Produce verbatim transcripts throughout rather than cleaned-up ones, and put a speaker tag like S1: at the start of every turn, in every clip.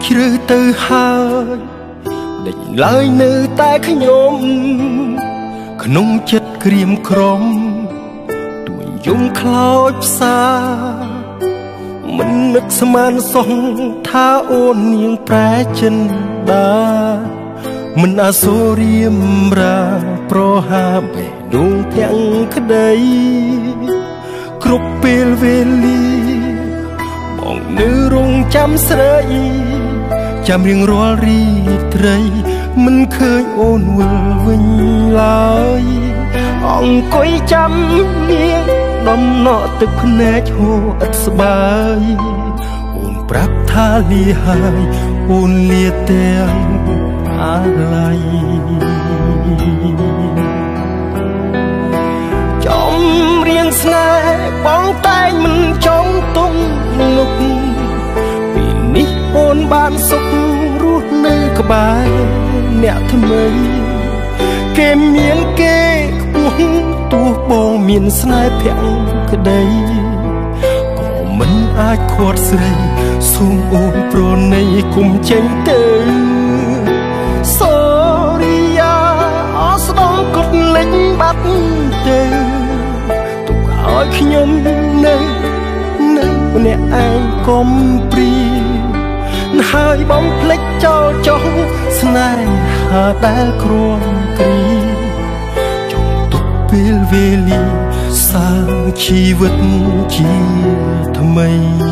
S1: ជ្រៅទៅហើយដេញឡើយនៅតែខ្ញុំក្នុងចិត្តក្រៀមក្រំទួយយំខ្លោចផ្សាមិននឹកស្មានសោះថាអូននាងប្រែចិនដាមិនអាសូររៀមរាប្រហាបេះដូងទាំងក្តីគ្រប់ពេលវេលាបងនៅរងចាំស្រីចាំរៀងរាល់រីត្រីមិនឃើញអូនវិលវិញឡើយអង្គុយចាំនាងដំណក់ទឹកភ្នែកហូរឥតស្បើយអូនប្រាប់ថាលាហើយអូនលាទាំងអាឡ័យចំរៀងស្នេហ៍បងតែងមិនចង់ទុំនុកពីនេះអូនបានសុខរស់នៅក្បែរអ្នកថ្មីគេមានគេខ្ពស់ទោះបងមានស្នេហ៍ភក្តីក៏មិនអាចខាត់ស្រីសូមអូនប្រណីគុំចេញទៅសូរិយាអស្ដងកត់លេចបាត់ទៅទុកឲ្យខ្ញុំនៅនៅម្នាក់ឯងកុំព្រីហើយបំភ្លេចចោលចោលស្នេហាដែលគ្រាំគ្រីចង់ទុកពេលវេលាសាងជីវិតជាថ្មី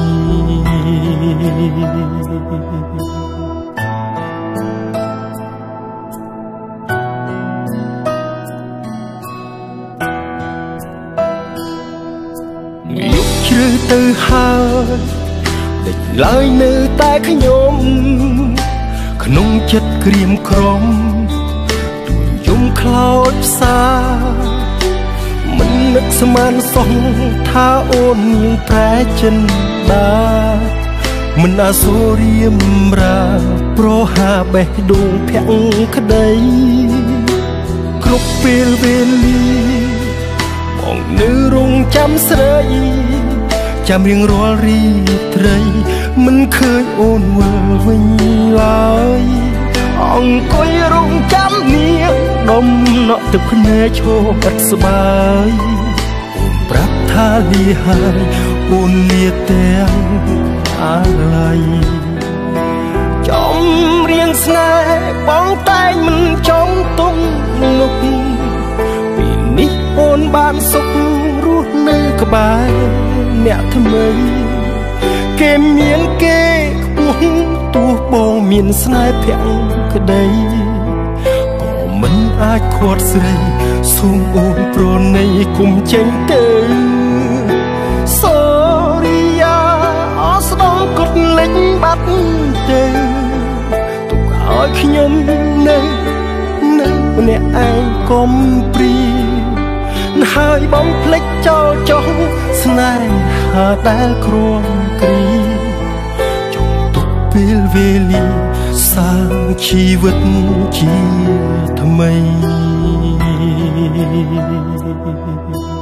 S1: យុគជ្រៅទៅហើយដេញឡើយនៅតែខ្ញុំក្នុងចិត្តក្រៀមក្រំទួយយំខ្លោចផ្សាមិននឹកស្មានសោះថាអូននាងប្រែចិនដាមិនអាសូររៀមរាប្រហាបេះដូងភក្តីគ្រប់ពេលវេលាបងនៅរងចាំស្រីចាំរៀងរាល់រីត្រីមិនឃើញអូនវិលវិញឡើយអង្គុយរងចាំនាងដំណក់ទឹកភ្នែកឈោឥតស្បើយអូនប្រាប់ថាលាហើយអូនលាទាំងអាឡ័យចំរៀងស្នេហ៍បងតែងមិនចង់ទុំនុកពីនេះអូនបានសុខរស់នៅក្បែរអ្នកថ្មីគេមានគេខ្ពស់ទោះបងមានស្នេហ៍ភក្តីក៏មិនអាចខាត់ស្រីសូមអូនប្រណីគុំចេញទៅសូរិយាអស្ដងកត់លេចបាត់ទៅទុកឲ្យខ្ញុំនៅនៅម្នាក់ឯងកុំព្រីហើយបំភ្លេចចោលចោលស្នេហាដែលគ្រាំគ្រីចង់ទុកពេលវេលាសាងជីវិតជាថ្មី